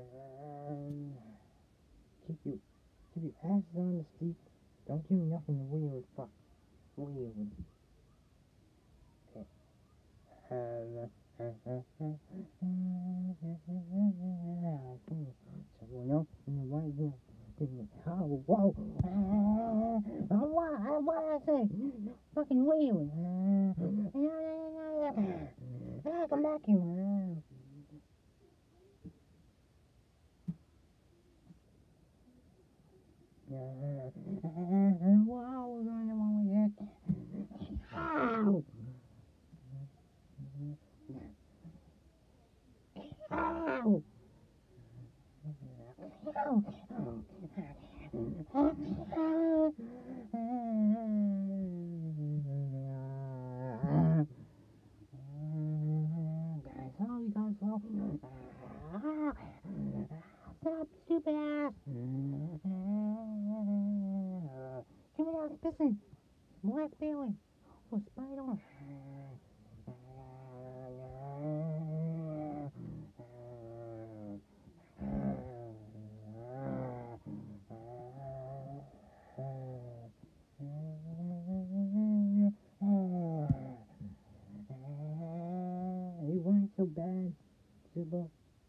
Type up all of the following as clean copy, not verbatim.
Keep your asses on the seat. Don't do nothing weird. Fuck. Weird. Okay. Someone else in the right room. Oh, whoa. What did I say? Fucking weird. Come back here. Wow, we're going the wrong way. Ow! Ow! Guys, oh, you guys, oh. Stop, stupid ass! Give me that pissing! Black feeling! Oh, spider! You weren't so bad, Zubo.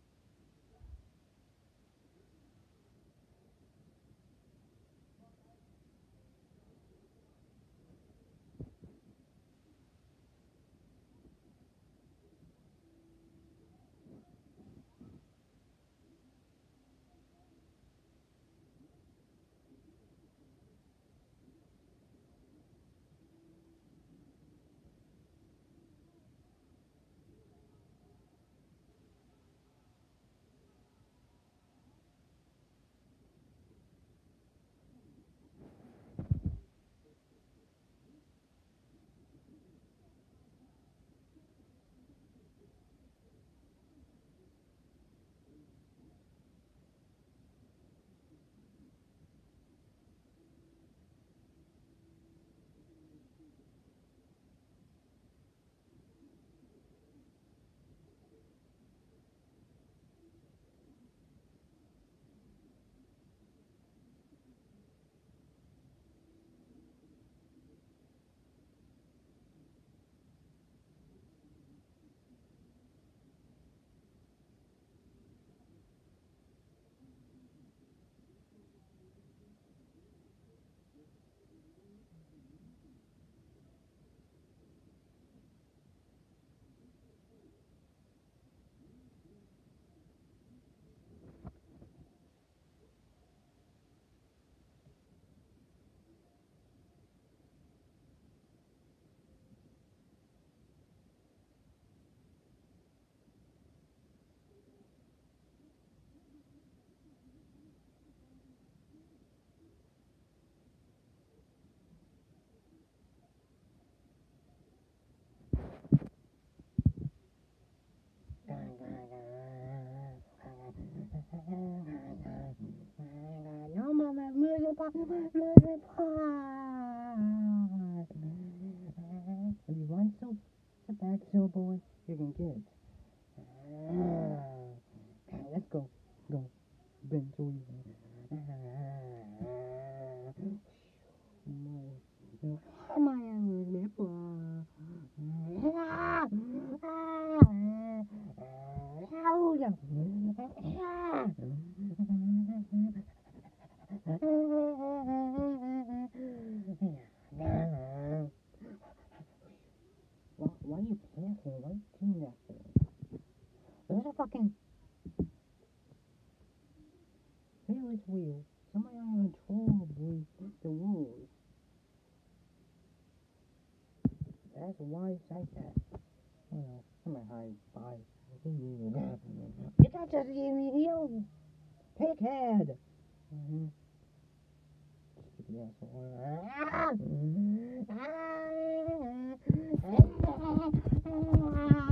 No, mama, music box, music box. If you want so bad, so boy, you can get it. Okay, let's go. Go. Been so easy. My music box. Why are you passing? Why are you doing that for? There's a fucking Ferris wheel. Somebody uncontrollably the rules. That's why it's like that. Oh, I'm gonna hide. Bye. You got just you pighead. Stupid asshole.